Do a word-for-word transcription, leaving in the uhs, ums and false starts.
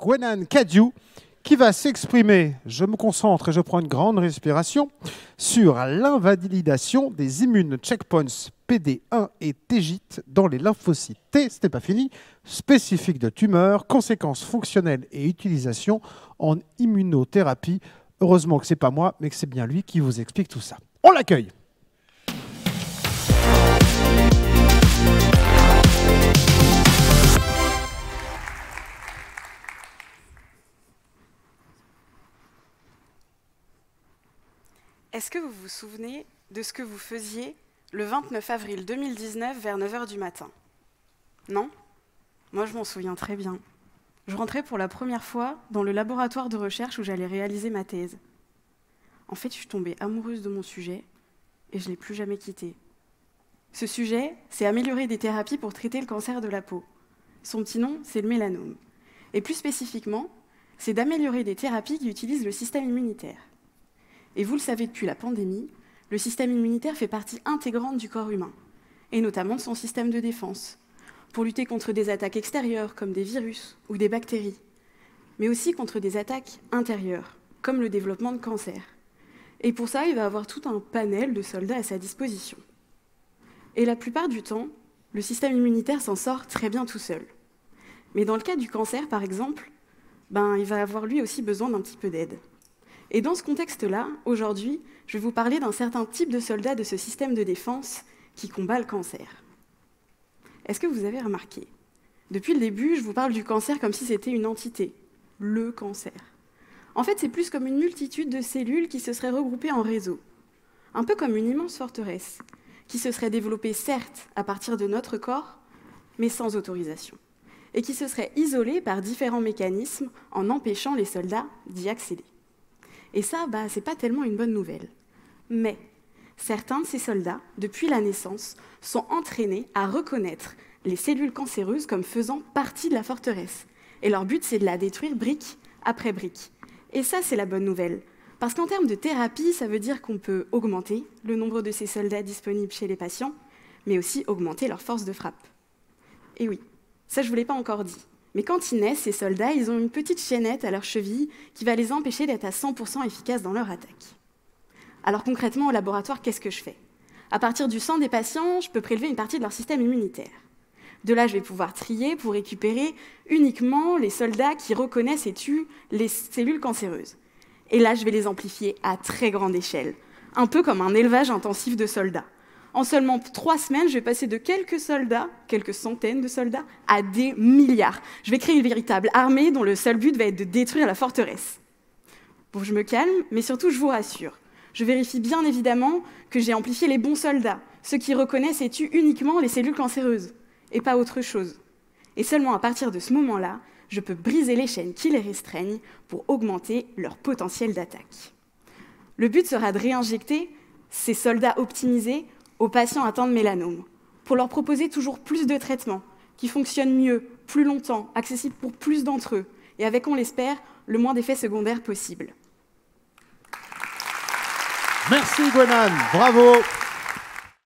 Gwenan Kadiou, qui va s'exprimer, je me concentre et je prends une grande respiration, sur l'invalidation des immunes checkpoints P D un et T G I T dans les lymphocytes T, ce n'est pas fini, spécifiques de tumeurs, conséquences fonctionnelles et utilisation en immunothérapie. Heureusement que ce n'est pas moi, mais que c'est bien lui qui vous explique tout ça. On l'accueille. Est-ce que vous vous souvenez de ce que vous faisiez le vingt-neuf avril deux mille dix-neuf vers neuf heures du matin? Non? Moi, je m'en souviens très bien. Je rentrais pour la première fois dans le laboratoire de recherche où j'allais réaliser ma thèse. En fait, je suis tombée amoureuse de mon sujet et je ne l'ai plus jamais quitté. Ce sujet, c'est améliorer des thérapies pour traiter le cancer de la peau. Son petit nom, c'est le mélanome. Et plus spécifiquement, c'est d'améliorer des thérapies qui utilisent le système immunitaire. Et vous le savez depuis la pandémie, le système immunitaire fait partie intégrante du corps humain, et notamment de son système de défense, pour lutter contre des attaques extérieures comme des virus ou des bactéries, mais aussi contre des attaques intérieures, comme le développement de cancer. Et pour ça, il va avoir tout un panel de soldats à sa disposition. Et la plupart du temps, le système immunitaire s'en sort très bien tout seul. Mais dans le cas du cancer, par exemple, ben, il va avoir lui aussi besoin d'un petit peu d'aide. Et dans ce contexte-là, aujourd'hui, je vais vous parler d'un certain type de soldat de ce système de défense qui combat le cancer. Est-ce que vous avez remarqué? Depuis le début, je vous parle du cancer comme si c'était une entité, le cancer. En fait, c'est plus comme une multitude de cellules qui se seraient regroupées en réseau, un peu comme une immense forteresse, qui se serait développée certes à partir de notre corps, mais sans autorisation, et qui se serait isolée par différents mécanismes en empêchant les soldats d'y accéder. Et ça, bah, c'est pas tellement une bonne nouvelle. Mais certains de ces soldats, depuis la naissance, sont entraînés à reconnaître les cellules cancéreuses comme faisant partie de la forteresse. Et leur but, c'est de la détruire brique après brique. Et ça, c'est la bonne nouvelle. Parce qu'en termes de thérapie, ça veut dire qu'on peut augmenter le nombre de ces soldats disponibles chez les patients, mais aussi augmenter leur force de frappe. Et oui, ça, je ne vous l'ai pas encore dit. Mais quand ils naissent, ces soldats, ils ont une petite chaînette à leur cheville qui va les empêcher d'être à cent pour cent efficaces dans leur attaque. Alors concrètement, au laboratoire, qu'est-ce que je fais? À partir du sang des patients, je peux prélever une partie de leur système immunitaire. De là, je vais pouvoir trier pour récupérer uniquement les soldats qui reconnaissent et tuent les cellules cancéreuses. Et là, je vais les amplifier à très grande échelle, un peu comme un élevage intensif de soldats. En seulement trois semaines, je vais passer de quelques soldats, quelques centaines de soldats, à des milliards. Je vais créer une véritable armée dont le seul but va être de détruire la forteresse. Bon, je me calme, mais surtout, je vous rassure. Je vérifie bien évidemment que j'ai amplifié les bons soldats, ceux qui reconnaissent et tuent uniquement les cellules cancéreuses, et pas autre chose. Et seulement à partir de ce moment-là, je peux briser les chaînes qui les restreignent pour augmenter leur potentiel d'attaque. Le but sera de réinjecter ces soldats optimisés aux patients atteints de mélanome, pour leur proposer toujours plus de traitements, qui fonctionnent mieux, plus longtemps, accessibles pour plus d'entre eux, et avec, on l'espère, le moins d'effets secondaires possible. Merci Gwenan, bravo.